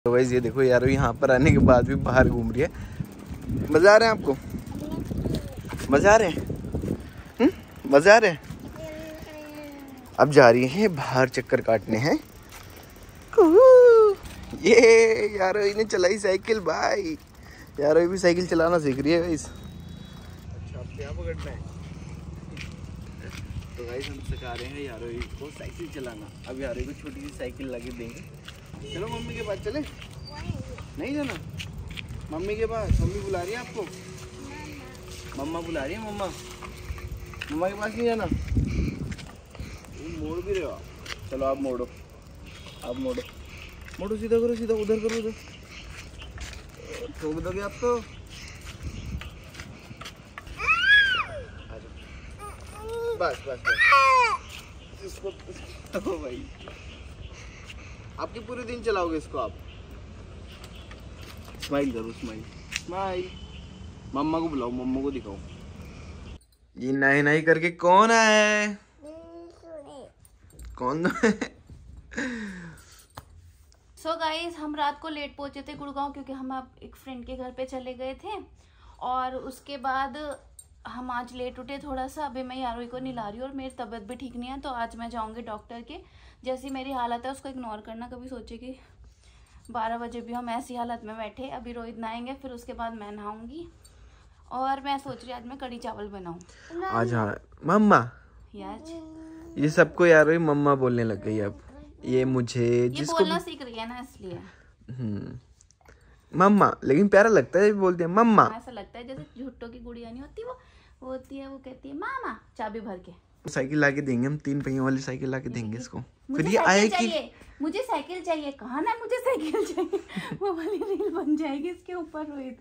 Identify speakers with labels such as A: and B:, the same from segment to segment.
A: तो गाइस ये देखो यार, यहाँ पर आने के बाद भी बाहर घूम रही है। मजा आ रहा है आपको? मजा आ रहे हैं? मजा आ रहे हैं? अब जा रही है बाहर चक्कर काटने हैं। ये यार इन्हें चलाई साइकिल भाई, यार भी साइकिल चलाना सीख रही है गाइस। अच्छा अब क्या पकड़ना है? तो गाइस हम सिखा रहे हैं यार को साइकिल चलाना। अब यार को छोटी सी साइकिल लगा देंगे। चलो मम्मी के पास चले। नहीं जाना मम्मी के पास? मम्मी बुला रही है आपको? मम्मा बुला रही है। मम्मा मम्मा के पास नहीं जाना? मोड़ भी रहे हो? चलो आप मोड़ो, आप मोड़ो, मोड़ो, सीधा करो, सीधा उधर करो, उधर ठोक दोगे आप तो। बस बस बस इसको तो भाई आपके पूरे दिन चलाओगे इसको आप। स्माइल करो, स्माइल स्माइल। मम्मा को बुलाओ, मम्मा को दिखाओ। ये नहीं नहीं करके कौन है? कौन है?
B: सो गाइस हम रात को लेट पहुंचे थे गुड़गांव, क्योंकि हम अब एक फ्रेंड के घर पे चले गए थे और उसके बाद हम आज लेट उठे थोड़ा सा। अभी मैं यारोई को नहीं ला रही और मेरी तबीयत भी ठीक नहीं है, तो आज मैं जाऊंगी डॉक्टर के। जैसी मेरी हालत है उसको इग्नोर करना। कभी सोचे कि 12 बजे भी हम ऐसी हालत में बैठे। अभी रोहित नहाएंगे, फिर उसके बाद मैं नहाऊंगी और मैं सोच रही आज मैं कढ़ी चावल बनाऊं
A: आज। हाँ मम्मा
B: यार,
A: ये सबको यार मम्मा बोलने लग गई अब। ये मुझे जिसको
B: बोलना सीख रही है ना, इसलिए
A: मम्मा, लेकिन प्यारा लगता है बोलते हैं मम्मा।
B: ऐसा लगता है जैसे झुट्टो की गुड़िया नहीं होती, वो होती है, वो कहती है मामा चाबी भर के।
A: साइकिल लाके देंगे हम, 3 पहियों वाली साइकिल लाके देंगे इसको।
B: फिर ये आएगी, मुझे साइकिल चाहिए। कहा ना मुझे साइकिल चाहिए, वो वाली रील बन जाएगी इसके ऊपर रोहित।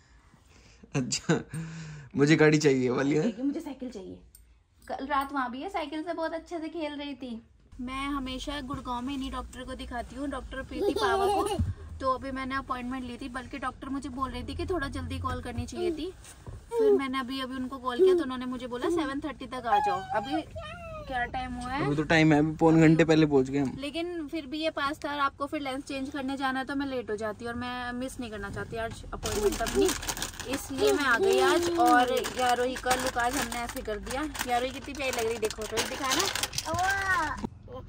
A: अच्छा मुझे गाड़ी चाहिए वाली है,
B: मुझे साइकिल चाहिए। कल रात वहाँ भी है, साइकिल से बहुत अच्छे से खेल रही थी। मैं हमेशा गुड़गांव में इन्हीं डॉक्टर को दिखाती हूँ, डॉक्टर प्रीति पावा को। तो अभी मैंने अपॉइंटमेंट ली थी, बल्कि डॉक्टर मुझे बोल रही थी कि थोड़ा जल्दी कॉल करनी चाहिए थी। फिर मैंने अभी उनको कॉल किया तो उन्होंने मुझे बोला 7:30 तक आ जाओ। अभी क्या टाइम हुआ है?
A: अभी तो टाइम है, अभी पौन घंटे पहले पहुंच गए हम।
B: लेकिन फिर भी ये पास था, आपको फिर लेंस चेंज करने जाना है तो मैं लेट हो जाती और मैं मिस नहीं करना चाहती आज अपॉइंटमेंट अपनी, इसलिए मैं आ गई आज। और यारोही का लुक आज हमने ऐसे कर दिया। यारोही कितनी प्यारी लग रही, देखो तो दिखाना।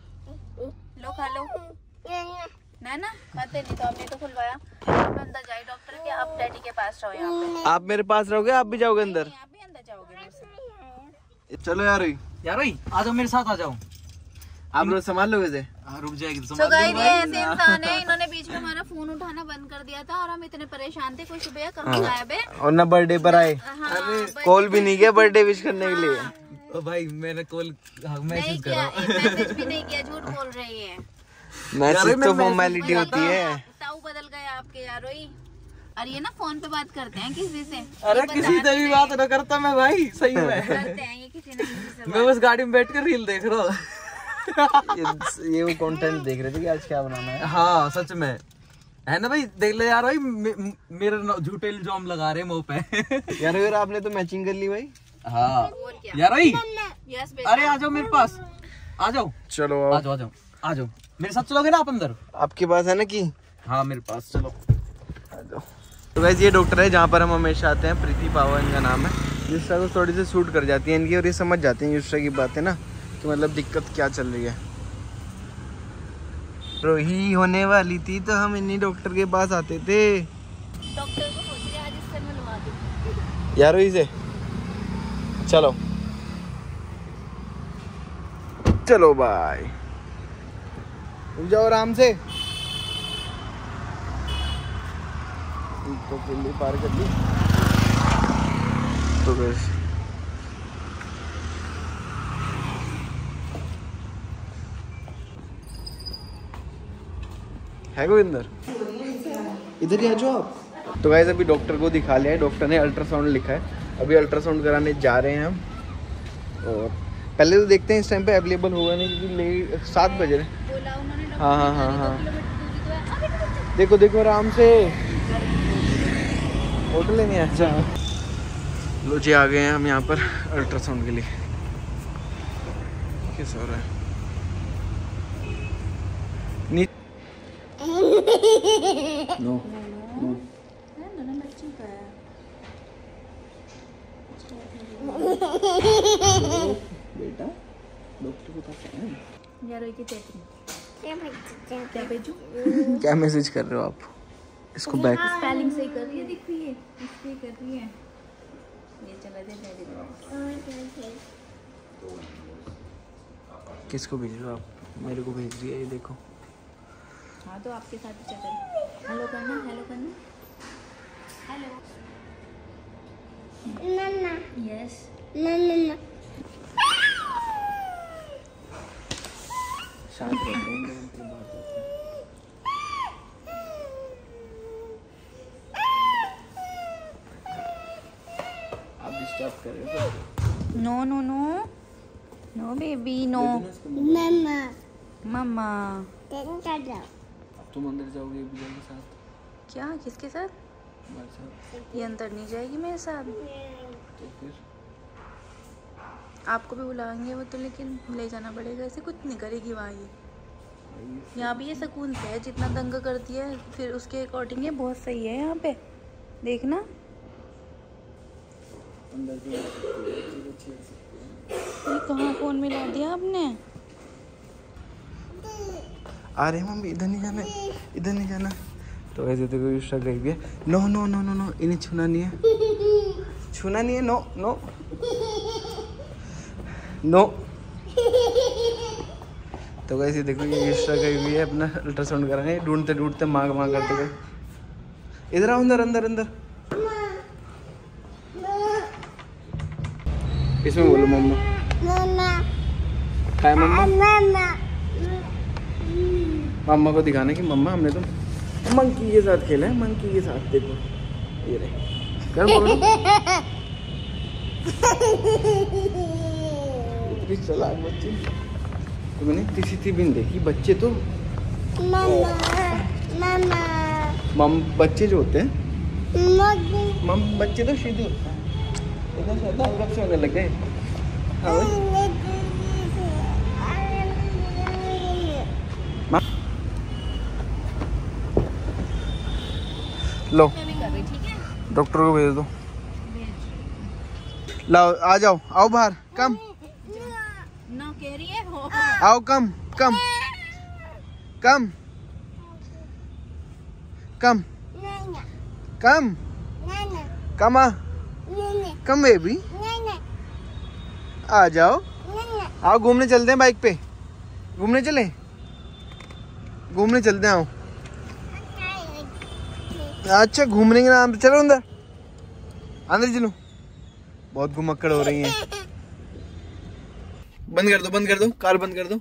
B: लो खा लो ना खाते नहीं तो हमने तो खुलवाया। अब अंदर जाए डॉक्टर के, आप डैडी के पास रहो यहाँ पे।
A: आप मेरे पास रहोगे? आप भी जाओगे अंदर?
B: आप भी अंदर जाओगे मेरे से।
A: चलो यारोही
C: आ जाओ मेरे साथ, आ जाओ।
A: आप लोग संभाल लोगे से?
C: हाँ रुक जाएगी तो
B: So guys, ये ऐसे इंसान है, इन्होंने बीच में हमारा फोन उठाना बंद कर दिया था और हम इतने परेशान थे। कुछ भैया कहाँ गायब है
A: और ना बर्थडे पर आए। कॉल भी नहीं किया बर्थडे विश करने के लिए।
C: ओ भाई मैंने कॉल
B: नहीं किया, एक मैसेज भी नहीं किया, झूठ बोल रही है।
A: मैसेज तो फॉर्मेलिटी होती है।
B: ताऊ बदल गए आपके यारोही। और ये ना फोन पे बात करते हैं किसी से।
C: अरे किसी से भी बात न करता मैं भाई, सही में
B: करते हैं ये किसी न किसी से।
C: मैं बस गाड़ी में बैठ कर रील देख रहा हूँ।
A: ये वो कंटेंट देख रहे थे कि आज क्या बनाना है।
C: हाँ सच में है ना भाई, देख ले यार भाई मेरे झूठे इल्जाम लगा रहे मुंह पे।
A: यार आपने तो मैचिंग कर ली भाई।
C: हाँ यार भाई,
B: यस
C: अरे आ जाओ मेरे पास, आ जाओ।
A: चलो
C: आ जाओ, आ जाओ, आ जाओ मेरे साथ। चलोगे ना आप अंदर?
A: आपके पास है ना कि?
C: हाँ मेरे पास, चलो
A: आ जाओ। तो वैसे ये डॉक्टर है जहाँ पर हम हमेशा आते हैं, प्रीति पावा इनका नाम है। युष्रा को थोड़ी सी सूट कर जाती है इनकी, और ये समझ जाते हैं युष्रा की बातें ना, कि मतलब दिक्कत क्या चल रही है। रोही होने वाली थी तो हम इन्हीं डॉक्टर के पास आते थे।
B: डॉक्टर को सोच रहे आज इससे मिलवा दूं।
A: यार रोही से चलो चलो बाय, रुक जाओ आराम से। तो जल्दी पार कर ली तो बस। है गोविंदर, इधर ही आ जाओ आप। तो गाइस अभी डॉक्टर को दिखा लिया है, डॉक्टर ने अल्ट्रासाउंड लिखा है। अभी अल्ट्रासाउंड कराने जा रहे हैं हम। और पहले तो देखते हैं इस टाइम पे अवेलेबल होगा नहीं, क्योंकि 7 बजे रहे। हाँ हाँ हाँ हाँ, देखो देखो आराम से, फोटो लेने। अच्छा लो जी, आ गए हैं हम यहाँ पर अल्ट्रासाउंड के लिए। कैसा हो रहा है? नो
B: दोनों बच्चों का है।
A: बेटा डॉक्टर को पास है
B: यार की चैटिंग क्या भेजूं?
A: क्या मैसेज कर रहे हो आप? इसको बैक
B: स्पेलिंग सही कर रही है, दिख रही है, इसलिए कर रही है। ये चला दे डैडी को।
A: किसको भेज रहे हो आप? मेरे को भेज रही है, ये देखो।
B: हाँ तो आपके साथ ही चल। हेलो करना, हेलो करना, हेलो मम्मा। यस मम्मा।
A: शांत रहते हैं, बात होती है। आप डिस्टर्ब कर रहे हो।
B: No no no no baby no. मम्मा मम्मा।
A: तुम अंदर जाओगे बिजल के साथ?
B: क्या? किसके साथ?
A: हमारे साथ।
B: ये अंदर नहीं जाएगी मेरे साथ।
A: तो फिर
B: आपको भी बुलाएंगे वो तो, लेकिन ले जाना पड़ेगा। ऐसे कुछ नहीं करेगी वहाँ ये। यहाँ भी ये सुकून से है, जितना दंगा करती है फिर उसके अकॉर्डिंग ये बहुत सही है। यहाँ पे देखना।
A: अंदर भी जा सकते हो,
B: ये कहाँ फोन मिला दिया आपने?
A: आ रहे मम्मी, इधर नहीं जाना, इधर नहीं जाना। तो ऐसे तो कोई शक गई भी है। No no no no no, इन्हें छूना नहीं है, छूना नहीं है। No no no. तो वैसे देखो ये एक्स्ट्रा गई हुई है, अपना अल्ट्रासाउंड कराने ढूंढते ढूंढते मांग मांग करते गए। इधर आओ, अंदर अंदर अंदर। इसमें बोलो मम्मा। हाय मम्मा। मम्मा को दिखाना कि मम्मा हमने तो मंकी के साथ खेला है, मंकी के साथ। देखो ये रहे, कर बोलो। इतनी चालाक बच्ची तुमने किसी थी भी नहीं देखी। बच्चे तो मम बच्चे जो होते हैं बच्चे तो सीधे होते हैं। इतना शैतान कब से होने लग गए? हाँ भाई। लो डॉक्टर को भेज दो। लाओ आ जाओ, आओ बाहर, कम
B: ना कह रही है हो।
A: आओ, कम कम कम कम कम कम कम बेबी, आ जाओ। आओ घूमने चलते हैं, बाइक पे घूमने चले, घूमने चलते हैं। आओ। अच्छा घूमने के नाम पे चलो अंदर, अंदर चलो। बहुत घुमक्कड़ हो रही है। बंद कर दो, बंद कर दो, कार बंद कर दो।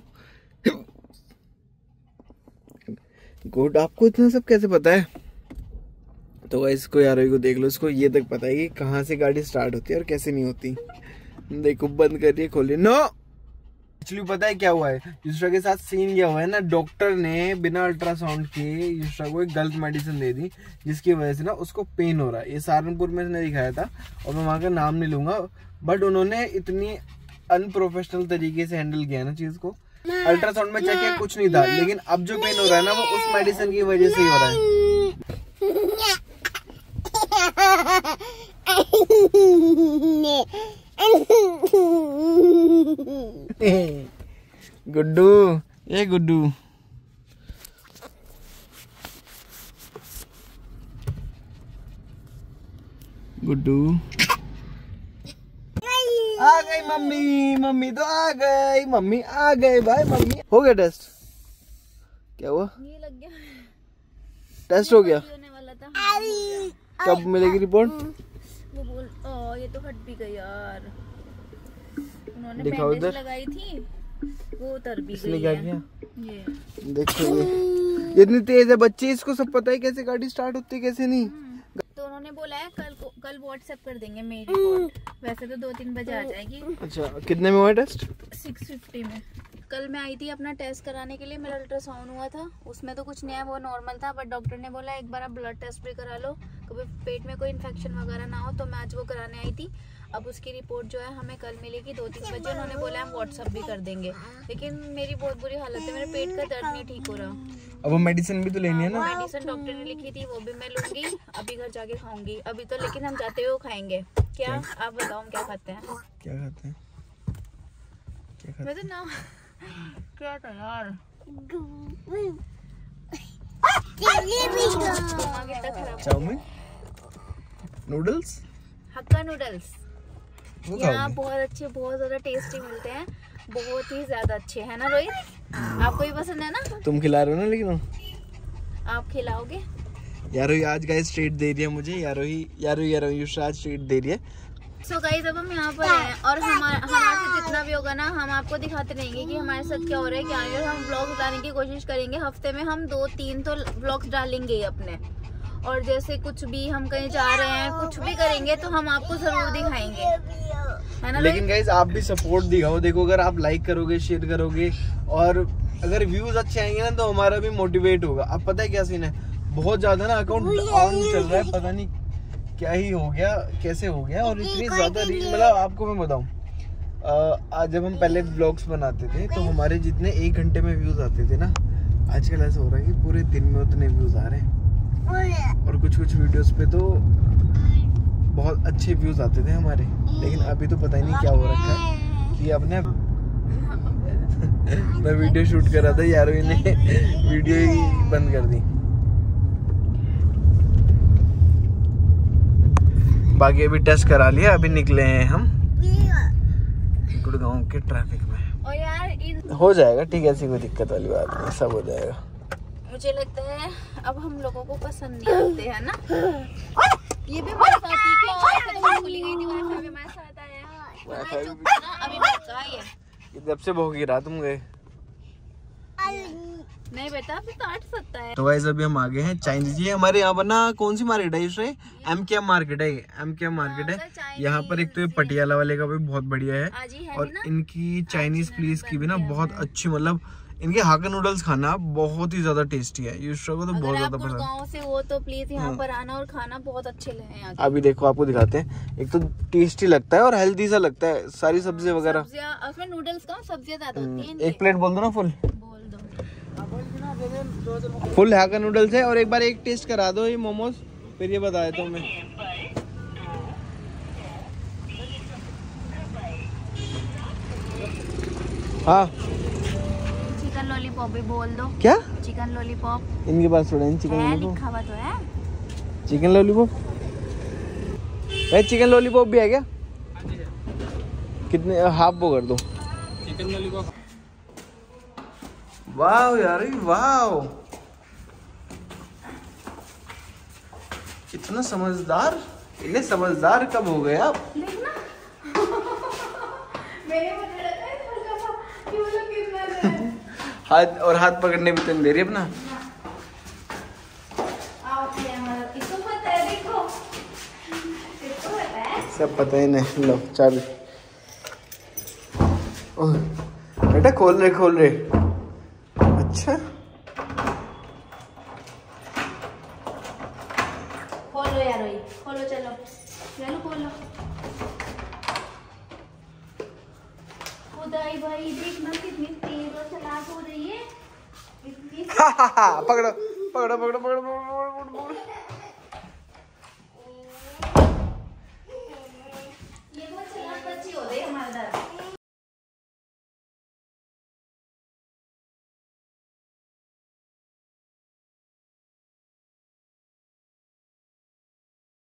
A: गुड, आपको इतना सब कैसे पता है? तो गाइस इसको यार को देख लो, इसको ये तक पता है कि कहाँ से गाड़ी स्टार्ट होती है और कैसे नहीं होती। देखो बंद करिए, खोलिए। नो एक्चुअली पता है क्या हुआ है, युष्रा के साथ सीन क्या हुआ है ना, डॉक्टर ने बिना अल्ट्रासाउंड के युष्रा को एक गलत मेडिसिन दे दी, जिसकी वजह से ना उसको पेन हो रहा है। ये सहारनपुर में इसने दिखाया था और मैं वहाँ का नाम नहीं लूंगा, बट उन्होंने इतनी अनप्रोफेशनल तरीके से हैंडल किया ना चीज को। अल्ट्रासाउंड में चेक किया, कुछ नहीं था, लेकिन अब जो पेन हो रहा है ना वो उस मेडिसिन की वजह से ही हो रहा है। गुड्डू, ये गुड्डू, गुड्डू आ गई मम्मी, मम्मी तो आ गई, मम्मी आ गए भाई, मम्मी। हो गया टेस्ट? क्या हुआ?
B: ये लग गया,
A: टेस्ट हो गया?
B: होने वाला था।
A: कब मिलेगी रिपोर्ट?
B: वो बोल ये तो हट भी गई यार। उन्होंने
A: दिखाओ
B: बैंडेज
A: इधर।
B: लगाई थी, वो उतर भी
A: इसने
B: गई
A: क्या
B: है।
A: किया?
B: ये
A: देखो ये इतनी तेज है बच्ची, इसको सब पता है कैसे गाड़ी स्टार्ट होती है कैसे नहीं।
B: तो उन्होंने बोला है कल व्हाट्सएप कर देंगे मेरी रिपोर्ट। वैसे तो 2-3 बजे आ जाएगी।
A: अच्छा कितने में हुआ टेस्ट?
B: 6:50 में। कल मैं आई थी अपना टेस्ट कराने के लिए, मेरा अल्ट्रासाउंड हुआ था, उसमें तो कुछ नहीं है, वो नॉर्मल था, बट डॉक्टर ने बोला एक बार आप ब्लड टेस्ट भी करा लो, कभी पेट में कोई इन्फेक्शन वगैरह ना हो, तो मैं आज वो कराने आई थी। अब उसकी रिपोर्ट जो है हमें कल मिलेगी 2-3 बजे। उन्होंने बोला हम व्हाट्सअप भी कर देंगे, लेकिन मेरी बहुत बुरी हालत है, मेरे पेट का दर्द नहीं ठीक हो रहा।
A: अब वो मेडिसिन भी तो लेनी है ना।
B: मेडिसिन डॉक्टर ने लिखी थी वो भी मैं लूंगी, अभी घर जाके खाऊंगी। अभी तो लेकिन हम जाते हुए वो खाएंगे। क्या आप बताओ हम क्या खाते हैं?
A: क्या खाते हैं?
B: मैं तो ना क्या था यार,
A: चाउमीन, नूडल्स,
B: हक्का नूडल्स यहाँ बहुत अच्छे, बहुत ज्यादा टेस्टी मिलते हैं, बहुत ही ज्यादा अच्छे है ना रोहित? आपको भी पसंद है ना?
A: तुम खिला रहे हो ना, लेकिन
B: आप खिलाओगे?
A: यारोही आज गाइस ट्रीट दे रही है मुझे। यारोही युषराज ट्रीट दे रही है।
B: सो गाइस अब हम यहाँ पर हैं और हमारे से जितना भी होगा ना हम आपको दिखाते रहेंगे कि हमारे साथ क्या हो रहा है क्या नहीं। और हम ब्लॉग्स डालने की कोशिश करेंगे, हफ्ते में हम 2-3 तो ब्लॉग्स डालेंगे अपने। और जैसे कुछ भी हम कहीं जा रहे हैं, कुछ भी करेंगे तो हम आपको जरूर दिखाएंगे, है ना?
A: लेकिन गाइस आप भी सपोर्ट दिखाओ। देखो अगर आप लाइक करोगे, शेयर करोगे और अगर व्यूज अच्छे आएंगे ना तो हमारा भी मोटिवेट होगा। अब पता है क्या सीन है, बहुत ज्यादा ना अकाउंट ऑन चल रहा है, पता नहीं क्या ही हो गया, कैसे हो गया। और इतनी ज्यादा रील, मतलब आपको मैं बताऊं, आज जब हम पहले व्लॉग्स बनाते थे तो हमारे जितने 1 घंटे में व्यूज आते थे ना, आजकल ऐसा हो रहा है कि पूरे दिन में उतने व्यूज आ रहे हैं। और कुछ वीडियोस पे तो बहुत अच्छे व्यूज आते थे हमारे, लेकिन अभी तो पता ही नहीं क्या हो रखा है कि अपने मैं वीडियो शूट कर रहा था, यारोही ने वीडियो ही बंद कर दी। बाकी अभी टेस्ट करा लिया, अभी निकले हैं हम गुड़गांव के ट्रैफिक में।
B: और यार
A: हो जाएगा ठीक है, ऐसी कोई दिक्कत वाली बात नहीं, सब हो जाएगा।
B: मुझे लगता है अब हम लोगों को पसंद नहीं आते है ना। ये भी हमारे साथ ही क्या और फिर मैं भूल गई थी, वाईफाई भी हमारे साथ आया। चुप ना, अभी बच्चा है।
A: जब से भोगी रात तुम गए
B: नहीं बेटा अभी तो 8 सकता है।
A: तो गाइस अभी हम आ गए हैं चाइनीज। ये हमारे यहाँ पर ना कौन सी मार्केट है इसमें? MKM मार्केट है। MKM मार्केट है यहाँ पर। एक तो ये पटियाला वाले का भी बहुत बढ़िया है और इनकी चाइनीज प्लेस की भी ना बहुत अच्छी, मतलब इनके हाक्का नूडल्स खाना बहुत ही ज्यादा टेस्टी है। युष्रा को तो बहुत ज्यादा पसंद है।
B: गांव से हो तो प्लीज यहाँ पर आना और खाना बहुत अच्छे लगे हैं।
A: अभी देखो आपको दिखाते हैं, एक तो टेस्टी लगता है और हेल्दी सा लगता है, सारी सब्जी वगैरह।
B: उसमें नूडल्स कम, सब्जियां ज्यादा होती हैं।
A: एक प्लेट बोल दो ना फुल।
B: बोल दो
A: फुल हाक्का नूडल्स है। और एक बार एक टेस्ट करा दो ये मोमोज, फिर ये बताया तो मैं। हाँ
B: चिकन लॉलीपॉप भी बोल दो।
A: क्या?
B: चिकन लॉलीपॉप
A: इनके पास थोड़ा चिकन
B: है,
A: लॉलीपॉप
B: लिखा हुआ तो है
A: चिकन लॉलीपॉप। भाई चिकन लॉलीपॉप भी है क्या? कितने? हाफ वो कर दो चिकन लॉलीपॉप। वाह यार, वाह कितना समझदार। इतने समझदार कब हो गए आप?
B: देखना मेरे मुझे लगा है हल्का सा कि वो लोग कितना है।
A: हाथ और हाथ पकड़ने भी तुम दे रही अपना।
B: इसको पता है, देखो इसको पता है,
A: सब पता ही नहीं। लो चाबी। बेटा खोल रहे। अच्छा
B: खोलो यार, खोलो, चलो खोलो। खुदाई भाई देखना कितनी तेज और चालाक हो रही है।
A: पकड़ो।